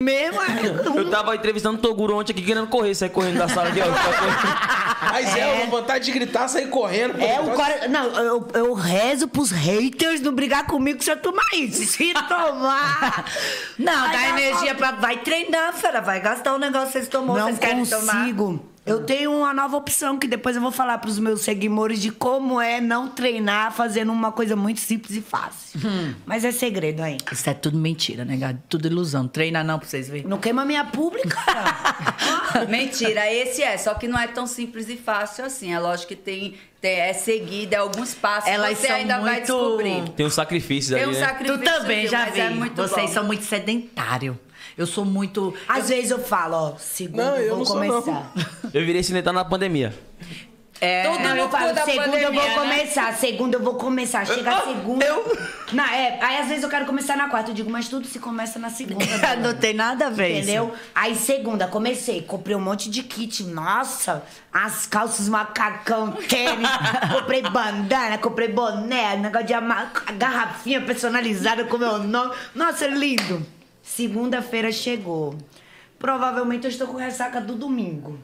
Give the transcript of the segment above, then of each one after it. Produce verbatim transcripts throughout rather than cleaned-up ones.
mesmo. Eu tava entrevistando o Toguro ontem aqui, querendo correr, sair correndo da sala aqui, ó. Mas é, é vontade de gritar, sair correndo. É, o cara... Não, eu, eu rezo pros haters não brigar comigo se eu tomar isso. Se tomar... Não, dá energia pra... Vai treinar, fera. Vai gastar o negócio que vocês tomou. Não vocês querem consigo. Tomar. Eu tenho uma nova opção que depois eu vou falar pros meus seguidores de como é não treinar fazendo uma coisa muito simples e fácil. Hum. Mas é segredo aí. Isso é tudo mentira, né, gado? Tudo ilusão. Treina não pra vocês verem. Não queima minha pública. Mentira, esse é. Só que não é tão simples e fácil assim. É lógico que tem... tem é seguido, é alguns passos. Elas você são ainda muito... vai descobrir. Tem um sacrifício tem ali, um né? sacrifício. Tu também, viu? já Mas vi. É muito Vocês bom. são muito sedentários. Eu sou muito... Às eu... vezes eu falo, ó, segunda não, eu eu vou não começar. Sou, não. Eu virei cinetar na pandemia. É, Tudo não, eu falo, segunda pandemia, eu vou né? começar, segunda eu vou começar, chega a segunda. Eu... Não, é, aí às vezes eu quero começar na quarta, eu digo, mas tudo se começa na segunda. Não tem nada a ver. Entendeu? Isso. Aí segunda, comecei, comprei um monte de kit, nossa, as calças macacão, tênis, comprei bandana, comprei boné, negócio de ama... garrafinha personalizada com meu nome. Nossa, lindo. Segunda-feira chegou. Provavelmente eu estou com ressaca do domingo.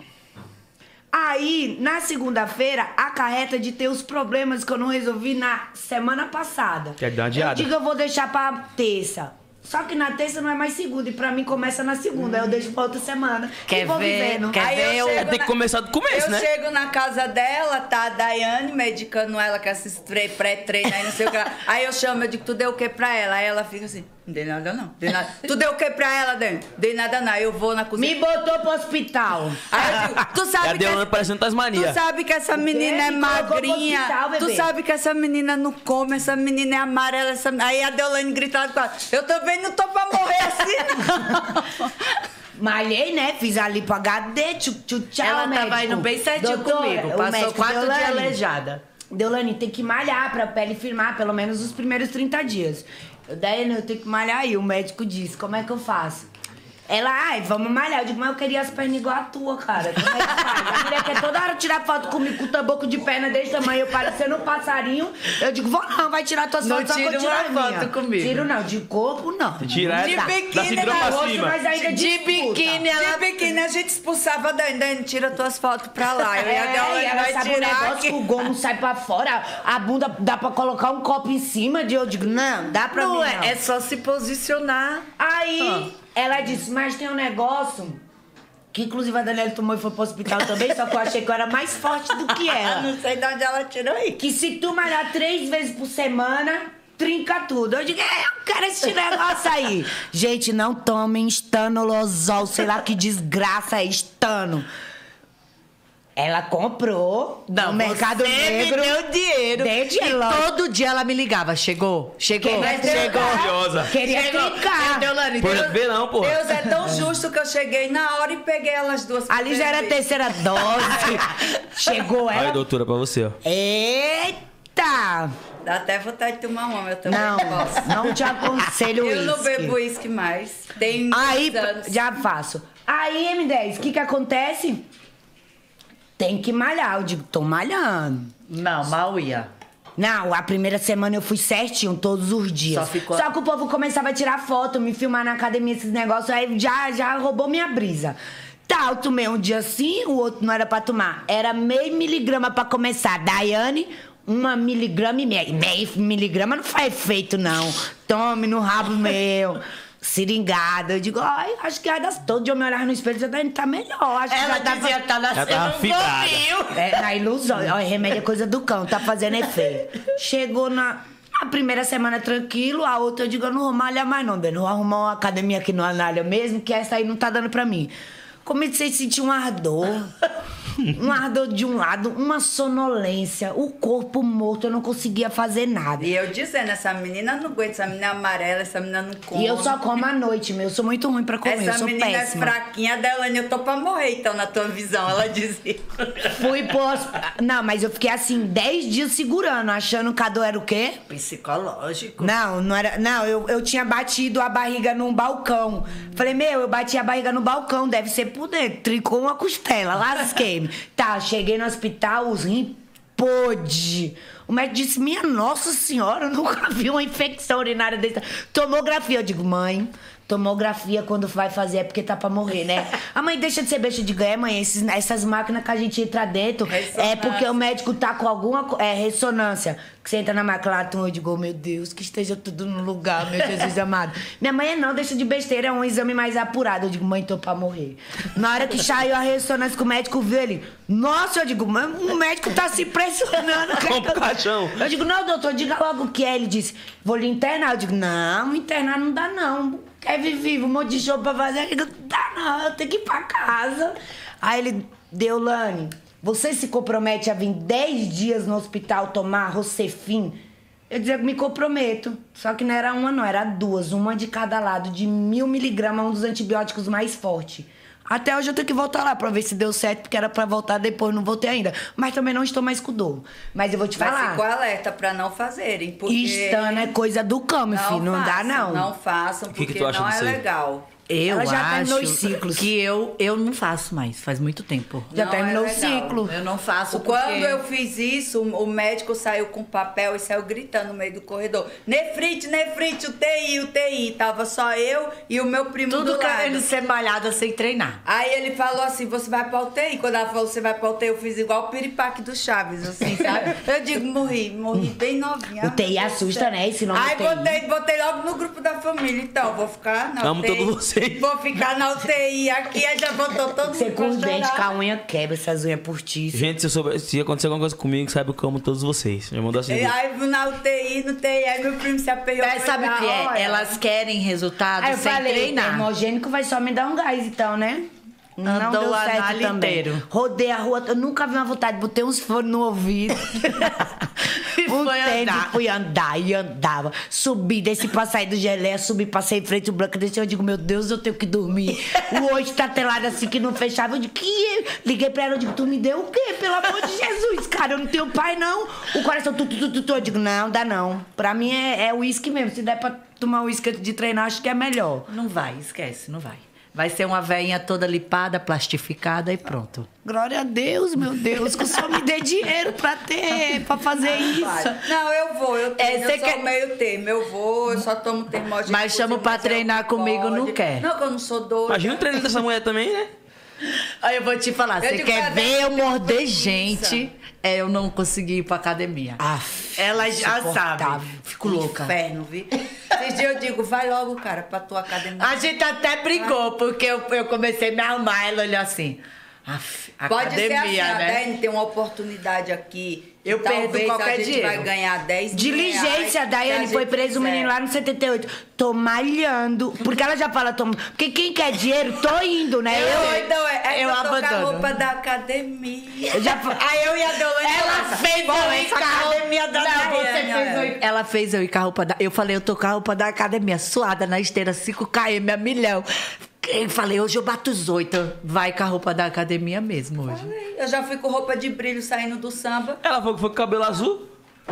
Aí, na segunda-feira, acarreta de ter os problemas que eu não resolvi na semana passada. Quer dar uma adiada? Eu digo, eu vou deixar pra terça. Só que na terça não é mais segunda. E pra mim começa na segunda. Aí eu deixo pra outra semana. Quer e vou ver? vivendo. Quer Aí ver? eu Eu... chego Tem que na... começar do começo, eu né? Eu chego na casa dela, tá a Daiane medicando ela com esses pré-treino aí, não sei o que lá. Aí eu chamo, eu digo, tu deu o que pra ela? Aí ela fica assim, não dei nada não, dei nada. Tu deu o que pra ela, Dani? Dei nada não. Aí eu vou na cozinha. Me botou pro hospital. Aí eu digo, tu sabe É a que... Deolane parecendo Tasmania. Tu sabe que essa menina é Me colocou pro magrinha. hospital, Tu bebê. sabe que essa menina não come, essa menina é amarela. Essa... Aí a Deolane gritando com ela, eu também não tô pra morrer assim, não. Malhei, né? Fiz ali pro H D, tchu, tchu, tchau, Ela médico. tava indo bem certinho Doutor, comigo. o Passou médico quatro Deolane. dias aleijada. Deolane, tem que malhar pra pele firmar pelo menos os primeiros trinta dias. Eu, daí eu tenho que malhar aí. O médico disse, como é que eu faço? Ela, ai, vamos malhar. Eu digo, mas eu queria as pernas igual a tua, cara. Como é que faz? A mulher quer toda hora tirar foto comigo com o taboco de perna desse tamanho, eu parecendo um passarinho. Eu digo, vou não, vai tirar tuas Não fotos, só que eu tira tiro a uma minha. foto comigo. Tiro não, de corpo não. Tirar De da, biquíni, da cintura da pra rosto, cima. mas ainda De disputa. biquíni, ela... De biquíni, a gente expulsava da Dani, tira tuas fotos pra lá. Eu É, ia dar e ela vai sabe o tirar negócio aqui. que o gomo sai pra fora, a bunda dá pra colocar um copo em cima de eu digo, não, dá pra Não mim é, não. é só se posicionar. Aí, ela disse, mas tem um negócio que inclusive a Daniela tomou e foi pro hospital também, só que eu achei que eu era mais forte do que ela. Não sei de onde ela tirou aí. Que se tu malhar três vezes por semana, trinca tudo. Eu digo, é, eu quero esse negócio aí. Gente, não tomem estanolosol, sei lá que desgraça é estano. Ela comprou Não, no Mercado você Negro. me deu dinheiro. Dei dinheiro. E todo dia ela me ligava. Chegou? Chegou? Queria Chegou? Maravilhosa. Queria Chegou. trincar. Deolane, Pô, Deus- vê não, pô. Deus é tão justo que eu cheguei na hora e peguei elas duas. pra Ali já era a beber. terceira dose. Chegou ela. Aí, doutora, pra você, ó. Eita! Dá até vontade de tomar uma, eu também Não, posso. não te aconselho Eu não uísque. bebo uísque mais. Tem Aí, muitos anos. já faço. Aí, M dez, o que que acontece? Tem que malhar. Eu digo, tô malhando. Não, mal ia. Não, a primeira semana eu fui certinho, todos os dias. Só ficou- Só que o povo começava a tirar foto, me filmar na academia, esses negócios, aí já, já roubou minha brisa. Tá, eu tomei um dia sim, o outro não era pra tomar. Era meio miligrama pra começar. Daiane, uma miligrama e meio. Meio miligrama não faz efeito, não. Tome no rabo meu. Seringada. Eu digo, ai, acho que ai, todo dia eu me olhar no espelho, já tá melhor. Acho Ela que já dizia, tá Já nascendo tava um fibrada. gominho. é, na ilusão. Olha, remédio é coisa do cão, tá fazendo efeito. Chegou na a primeira semana tranquilo, a outra eu digo, eu não vou malhar mais não, Dani. Vou arrumar uma academia aqui no Anália mesmo, que essa aí não tá dando pra mim. Comecei a sentir um ardor. Um ardor de um lado, uma sonolência, o corpo morto, eu não conseguia fazer nada. E eu dizendo, essa menina não aguenta, essa menina é amarela, essa menina não come. E eu só como à noite, meu. Eu sou muito ruim pra comer, eu Essa sou menina péssima. é fraquinha, Deolane, eu tô pra morrer, então, na tua visão, ela dizia. Fui pro hospital. Não, mas eu fiquei assim, dez dias segurando, achando que a dor era o quê? Psicológico. Não, não era. Não, eu, eu tinha batido a barriga num balcão. Falei, meu, eu bati a barriga no balcão, deve ser por dentro. Trincou uma costela, lasquei-me. Tá, cheguei no hospital, os rins pôde. O médico disse, minha nossa senhora, eu nunca vi uma infecção urinária dessa. Tomografia, eu digo, mãe, tomografia quando vai fazer é porque tá pra morrer, né? A mãe deixa de ser besta de ganhar, mãe. Esses, essas máquinas que a gente entra dentro é porque o médico tá com alguma co- é, ressonância. Que você entra na máquina lá, eu digo, oh, meu Deus, que esteja tudo no lugar, meu Jesus amado. Minha mãe é não, deixa de besteira, é um exame mais apurado. Eu digo, mãe, tô pra morrer. Na hora que saiu a ressonância que o médico viu ele, nossa, eu digo, mãe, o médico tá se impressionando. Com o caixão. Eu digo, não, doutor, diga logo o que é. Ele disse, vou lhe internar. Eu digo, não, internar não dá não. Quer vir vivo, um monte de show pra fazer. Eu digo, dá não, eu tenho que ir pra casa. Aí ele, Deolane, você se compromete a vir dez dias no hospital tomar Rocefin? Eu dizia, me comprometo. Só que não era uma não, era duas. Uma de cada lado, de mil miligramas, um dos antibióticos mais fortes. Até hoje eu tenho que voltar lá pra ver se deu certo, porque era pra voltar depois, não voltei ainda. Mas também não estou mais com dor. Mas eu vou te Mas falar. ficou alerta pra não fazerem, porque... Estando é coisa do cão, meu filho. Não dá, façam, não. Não façam, que porque que tu acha não é disso aí? legal. Eu Ela já acho terminou os ciclos. que eu, eu não faço mais, faz muito tempo. Já Não terminou é o legal. ciclo. Eu não faço Quando porque... eu fiz isso, o médico saiu com papel e saiu gritando no meio do corredor. Nefrite, nefrite, U T I, U T I. Tava só eu e o meu primo Tudo do querendo lado. ser malhada sem treinar. Aí ele falou assim, você vai pra U T I. Quando ela falou, você vai pra U T I, eu fiz igual o piripaque do Chaves, assim, sabe? Eu digo, morri, morri bem novinha. O T I assusta, né? Esse nome Aí U T I. botei, botei logo no grupo da família. Então, vou ficar na Amo U T I. todos vocês. Vou ficar na U T I aqui. Aí já botou todo Você mundo com os pra dentes, chorar. com a unha quebra, essas unhas postiças. Gente, se, eu souber, se acontecer alguma coisa comigo, saiba que eu amo todos vocês. Já mandou assim. E aí na U T I, no T I, aí meu primo se aperreou. Mas sabe o que é? Elas querem resultado Aí eu sem falei, treinar. termogênico vai só me dar um gás, então, né? Não Andou deu o certo análise também. inteiro. Rodei a rua, eu nunca vi uma vontade, botei uns fones no ouvido. E um foi tênis, andar. fui andar e andava. Subi, desci pra sair do geleia, subi, passei em frente ao branco, desci, eu digo, meu Deus, eu tenho que dormir. O olho tá telado assim que não fechava. Eu digo, que? Liguei pra ela, eu digo, tu me deu o quê? Pelo amor de Jesus, cara, eu não tenho pai, não. O coração, tu, tu, tu, tu, tu. Eu digo, não, dá não. Pra mim é uísque mesmo. Se der pra tomar uísque antes de treinar, acho que é melhor. Não vai, esquece, não vai. Vai ser uma veinha toda lipada, plastificada e pronto. Glória a Deus, meu Deus, que o senhor me dê dinheiro pra ter, pra fazer isso. Não, eu vou, eu, É, tenho, você eu sou quer- meio termo, eu vou, eu só tomo termogênico. Mas chama pra mas eu treinar comigo, não pode. quer. Não, que eu não sou doida. Imagina o treino dessa mulher também, né? Aí eu vou te falar, Eu você digo quer pra ver Deus, eu eu tenho morder preguiça. gente? É, eu não consegui ir pra academia. Aff, Ela já insuportável. sabe. Fico louca. Inferno, viu? Esses dias eu digo, vai logo, cara, pra tua academia. A gente até brigou, porque eu, eu comecei a me arrumar. Ela olhou assim. "Aff, Pode ser assim, academia, a né? Daiane tem uma oportunidade aqui. Eu e perdo talvez qualquer a gente dinheiro. vai ganhar dez mil Diligência, a reais, Daiane se a foi gente preso o menino quiser. lá no setenta e oito. Tô malhando. Porque ela já fala, tô... porque quem quer dinheiro, tô indo, né? Eu, Eu, então, é, é eu que eu tô com a abandono. roupa da academia. eu já Aí eu e a Deolane Ela nossa, fez pô, eu ir essa com a roupa- academia da Não, você Daiane, fez eu olha. ir- Ela fez eu ir com a roupa da... Eu falei, eu tô com a roupa da academia, suada na esteira, cinco quilômetros, a milhão. Eu falei, hoje eu bato os oito. Vai com a roupa da academia mesmo hoje. Eu já fui com roupa de brilho saindo do samba. Ela falou que foi com cabelo azul.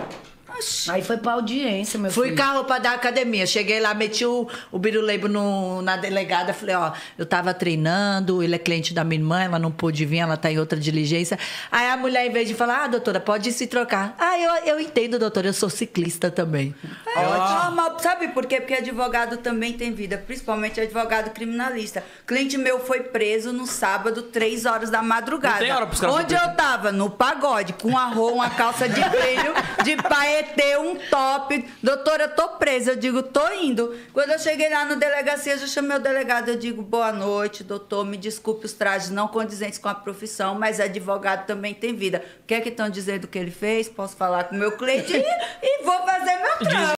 Aí foi pra audiência, meu Fui filho. com a roupa da academia. Cheguei lá, meti o, o biruleibo no, na delegada. Falei, ó, eu tava treinando, ele é cliente da minha irmã, ela não pôde vir, ela tá em outra diligência. Aí a mulher, em vez de falar, ah, doutora, pode se trocar. Ah, eu, eu entendo, doutora, eu sou ciclista também. É normal, sabe por quê? Porque advogado também tem vida, principalmente advogado criminalista. Cliente meu foi preso no sábado, três horas da madrugada. Não tem hora pros caras Onde serem eu tava? No pagode, com a roupa, uma calça de brilho, de paetê, um top. Doutora, eu tô presa. Eu digo, tô indo. Quando eu cheguei lá no delegacia, eu já chamei o delegado. Eu digo, boa noite, doutor. Me desculpe os trajes não condizentes com a profissão, mas advogado também tem vida. O que é que estão dizendo que ele fez? Posso falar com o meu cliente e, e vou fazer meu trampo.